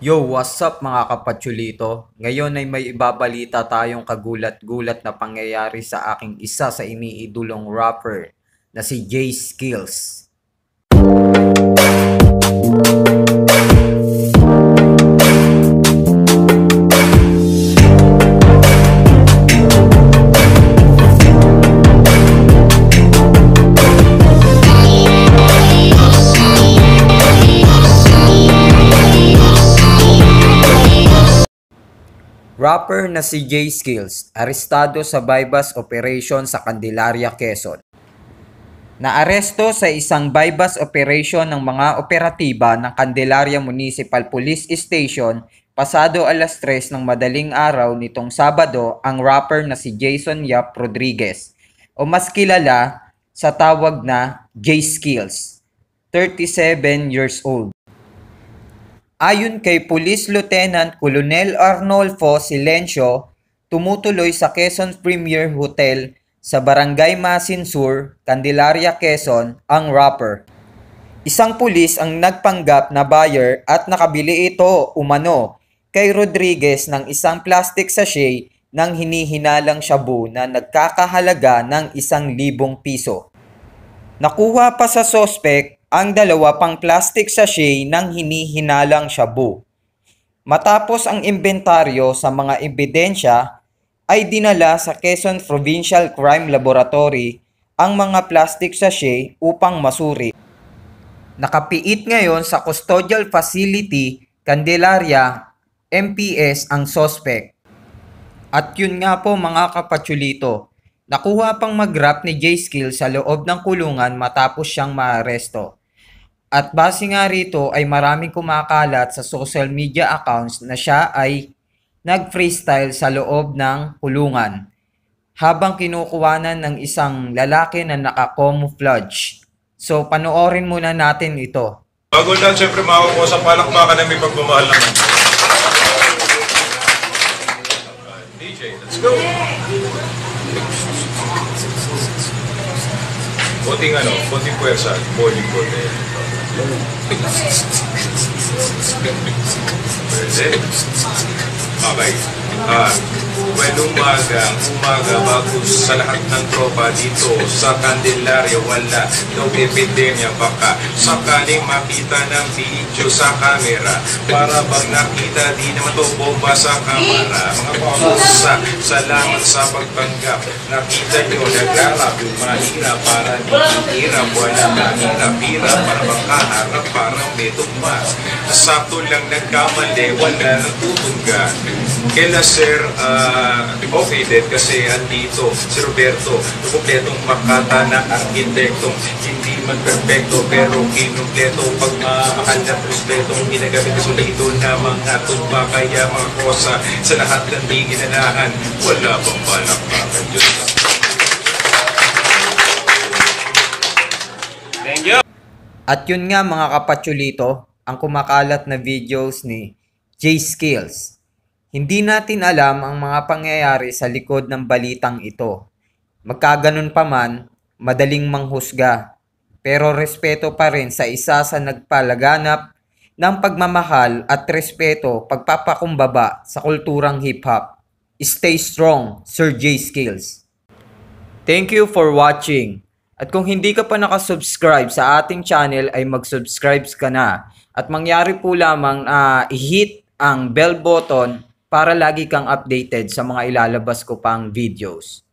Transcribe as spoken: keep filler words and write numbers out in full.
Yo, what's up mga kapatsulito? Ngayon ay may ibabalita tayong kagulat-gulat na pangyayari sa aking isa sa iniidolong rapper na si Jay Skills. Rapper na si Jay Skills, arestado sa bypass operation sa Candelaria, Quezon. Naaresto sa isang bypass operation ng mga operatiba ng Candelaria Municipal Police Station pasado alas tres ng madaling araw nitong Sabado ang rapper na si Jason Yap Rodriguez o mas kilala sa tawag na Jay Skills, thirty-seven years old. Ayon kay Police Lieutenant Colonel Arnolfo Silencio, tumutuloy sa Quezon Premier Hotel sa Barangay Masin Sur, Candelaria, Quezon, ang rapper. Isang pulis ang nagpanggap na buyer at nakabili ito umano kay Rodriguez ng isang plastic sachet ng hinihinalang shabu na nagkakahalaga ng isang libong piso. Nakuha pa sa sospek ang dalawa pang plastic sachet ng hinihinalang shabu. Matapos ang imbentaryo sa mga ebidensya, ay dinala sa Quezon Provincial Crime Laboratory ang mga plastic sachet upang masuri. Nakapiit ngayon sa Custodial Facility, Candelaria, M P S ang sospek. At yun nga po mga kapatsulito, nakuha pang mag-rap ni Jay Skills sa loob ng kulungan matapos siyang maaresto. At base nga rito ay maraming kumakalat sa social media accounts na siya ay nag-freestyle sa loob ng kulungan habang kinukuhanan ng isang lalaki na naka-camouflage. So panoorin muna natin ito. Bago lang, siyempre makakuha sa palakpakan na may pagmamahal naman. D J, let's go! Konting ano, konting puwersa, bowling ball na yan. Pwede. Okay. Ah, well, umaga, umaga bago sa lahat ng tropa dito sa Candelaria, wala daw epidemya, baka sakaling makita ng video sa camera para bang nakita di naman to bomba sa kamera. Mga pausa, salamat sa pagtanggap, nakita nyo nagrarap yung mahirap para di hirap, wala mahirap hirap para bang kaharap parang may tumas, sakto lang nagkamali, wala natutungga. Kaya sir, uh, okay din kasi andito si Roberto, kumpletong makata na arkitektong hindi man perfecto pero kinumpleto pag mahal na prospetong ginagamit sa solito na mga tumba kaya mga kosa sa lahat ng di ginanahan, wala pang balakbakan Diyos. Thank you! At yun nga mga kapatsulito, ang kumakalat na videos ni Jay Skills. Hindi natin alam ang mga pangyayari sa likod ng balitang ito. Magkaganon pa man, madaling manghusga. Pero respeto pa rin sa isa sa nagpalaganap ng pagmamahal at respeto pagpapakumbaba sa kulturang hip-hop. Stay strong, Sir Jay Skills. Thank you for watching. At kung hindi ka pa nakasubscribe sa ating channel ay mag-subscribe ka na. At mangyari po lamang uh, i-hit ang bell button para lagi kang updated sa mga ilalabas ko pang videos.